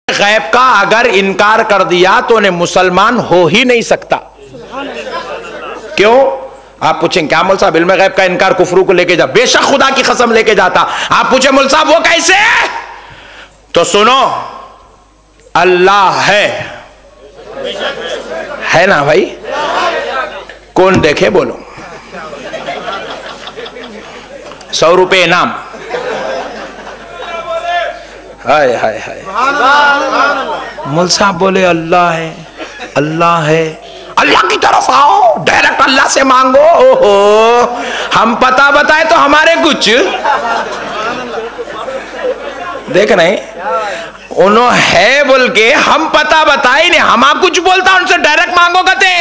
गैब का अगर इनकार कर दिया तो उन्हें मुसलमान हो ही नहीं सकता। क्यों? आप पूछें क्या मौल साहब इल्म गैब का इनकार कुफरू को लेके जा? बेशक खुदा की कसम लेके जाता। आप पूछे मौल साहब वो कैसे? तो सुनो, अल्लाह है ना भाई? कौन देखे बोलो? 100 रुपए इनाम। हाय हाय हाय। मौल साहब बोले अल्लाह है, अल्लाह है। अल्लाह की तरफ आओ, डायरेक्ट अल्लाह से मांगो। ओहो, हम पता बताए तो हमारे कुछ देख रहे, उन्होंने है बोल के हम पता बताए नहीं, हम कुछ बोलता उनसे डायरेक्ट मांगो कहते।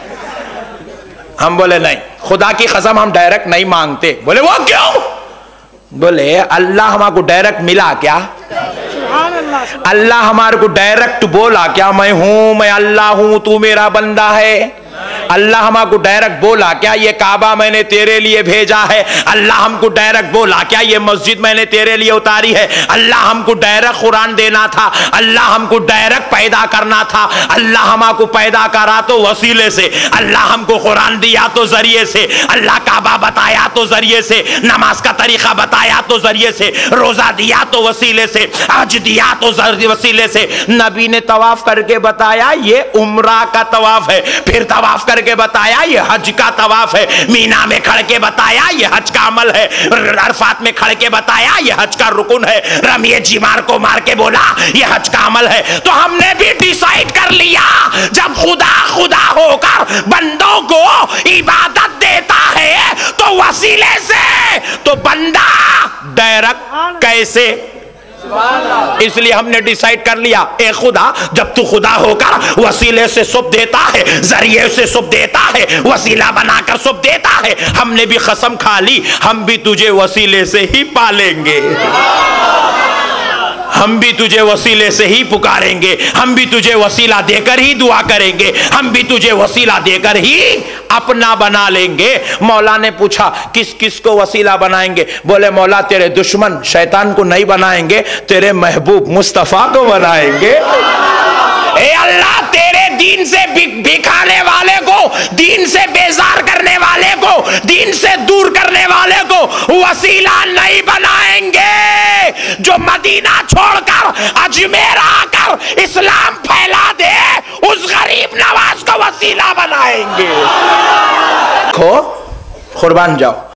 हम बोले नहीं, खुदा की कसम हम डायरेक्ट नहीं मांगते। बोले वो क्यों? बोले अल्लाह हमारे डायरेक्ट मिला क्या? अल्लाह हमारे को डायरेक्ट बोला क्या मैं हूं, मैं अल्लाह हूं, तू मेरा बंदा है? अल्लाह हमको डायरेक्ट बोला क्या ये काबा मैंने तेरे लिए भेजा है? अल्लाह हमको डायरेक्ट बोला क्या ये मस्जिद मैंने तेरे लिए उतारी है? अल्लाह हमको डायरेक्ट कुरान देना था, अल्लाह हमको डायरेक्ट पैदा करना था। अल्लाह हमको पैदा करा तो वसीले से, अल्लाह हमको कुरान दिया तो जरिए से, अल्लाह काबा बताया तो जरिए से, नमाज का तरीका बताया तो जरिए से, रोजा दिया तो वसीले से, हज दिया तो वसीले से। नबी ने तवाफ करके बताया ये उम्रा का तवाफ है, फिर तवाफ करके बताया ये हज का तवाफ है, मीना में खड़ के बताया ये हज का अमल है, अरफात में खड़ के बताया ये हज का रुकुन है, रमिए जीमार को मार के बोला ये हज का अमल है। तो हमने भी डिसाइड कर लिया जब खुदा खुदा होकर बंदों को इबादत देता है तो वसीले से, तो बंदा डायरेक्ट कैसे? इसलिए हमने डिसाइड कर लिया ए खुदा जब तू खुदा होकर वसीले से सब देता है, जरिए से सब देता है, वसीला बनाकर सब देता है, हमने भी कसम खा ली हम भी तुझे वसीले से ही पालेंगे, हम भी तुझे वसीले से ही पुकारेंगे, हम भी तुझे वसीला देकर ही दुआ करेंगे, हम भी तुझे वसीला देकर ही अपना बना लेंगे। मौला ने पूछा किस किस को वसीला बनाएंगे? बोले मौला तेरे दुश्मन शैतान को नहीं बनाएंगे, तेरे महबूब मुस्तफा को बनाएंगे। ए अल्लाह तेरे दीन से भिखाने वाले को, दीन से बेजार करने वाले को, दीन से दूर करने वाले को वसीला नहीं बनाएंगे। जो मदीना छोड़कर अजमेर आकर इस्लाम फैला दे उस गरीब नवाज को वसीला बनाएंगे। खो कुर्बान जाओ।